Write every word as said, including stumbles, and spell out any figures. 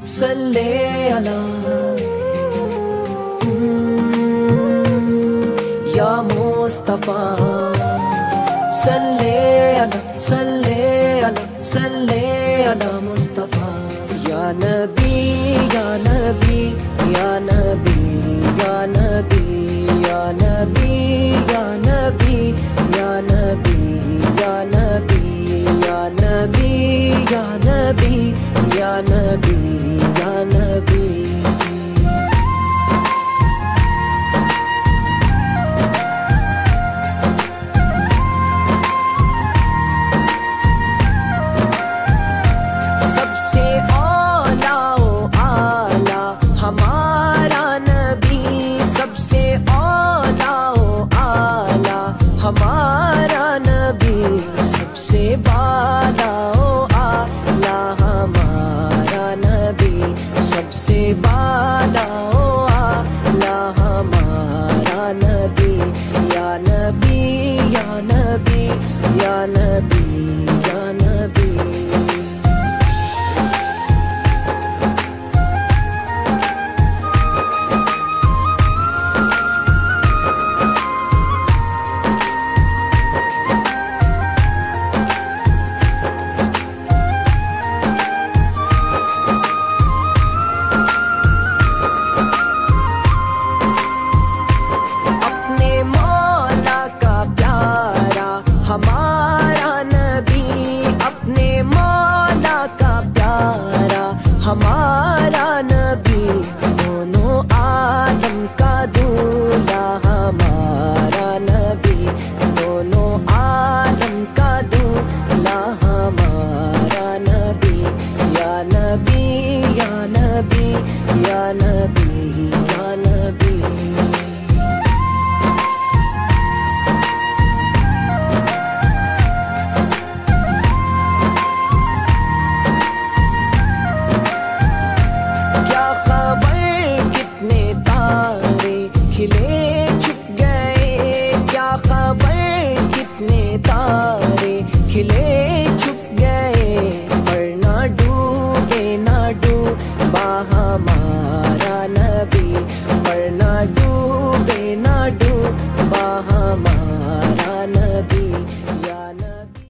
صلی علی یا مصطفیٰ، صلی علی صلی علی صلی علی مصطفیٰ، یا نبی یا نبی یا نبی یا نبی یا نبی یا نبی یا نبی یا نبی یا نبی یا نبی یا نبی یا نبی